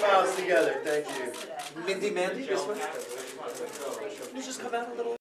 smiles together, thank you. Mindy Mandy, this one? You just come out a little.